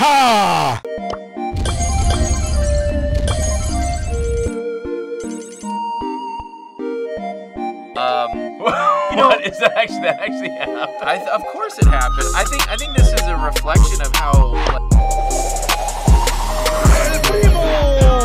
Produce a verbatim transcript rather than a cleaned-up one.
ha! Um, you know, what is that actually that actually happened? I th of course it happened. I think I think this is a reflection of how. Like,